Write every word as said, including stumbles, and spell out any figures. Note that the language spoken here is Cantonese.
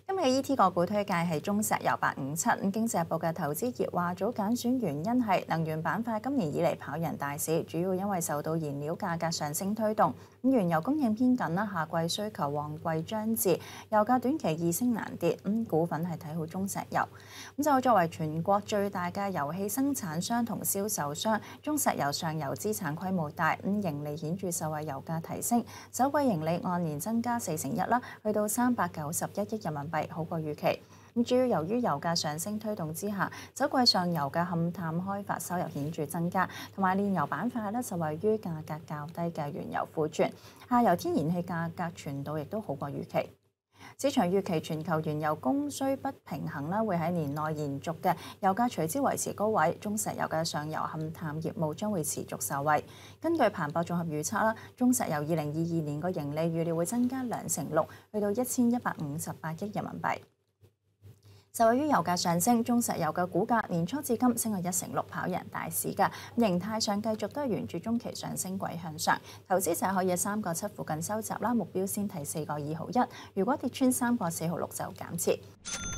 今日嘅 E T 個股推介係中石油八五七。咁經濟日報嘅投資熱話早揀選原因係能源板塊今年以嚟跑贏大市，主要因為受到燃料價格上升推動。咁原油供應偏緊啦，夏季需求旺季將至，油價短期易升難跌。咁股份係睇好中石油。咁就作為全國最大嘅油氣生產商同銷售商，中石油上游資產規模大，咁盈利顯著受惠油價提升，首季盈利按年增加四成一啦，去到三百九十一億人民幣，好過預期。咁主要由於油價上升推動之下，首季上游嘅勘探開發收入顯著增加，同埋煉油板塊咧受惠於價格較低嘅原油庫存，下游天然氣價格傳導亦都好過預期。市場預期全球原油供需不平衡啦，會喺年內延續嘅，油價隨之維持高位。中石油嘅上游勘探業務將會持續受惠。根據彭博綜合預測啦，中石油二零二二年個盈利預料會增加兩成六，去到一千一百五十八億人民幣。受惠於油價上升，中石油嘅股價年初至今升咗一成六，跑贏大市㗎。形態上繼續都係沿住中期上升軌向上，投資者可以喺三個七附近收集啦，目標先睇四個二毫一。如果跌穿三個四毫六就減持。